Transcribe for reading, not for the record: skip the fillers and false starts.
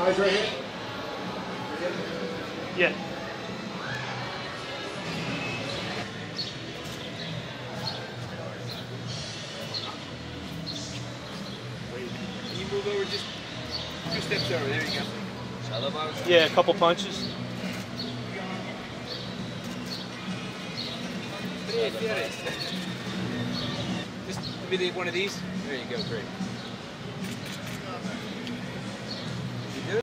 Eyes right here. Yeah. Can you move over just 2 steps over? There you go. Yeah, a couple punches. Just maybe one of these. There you go, great.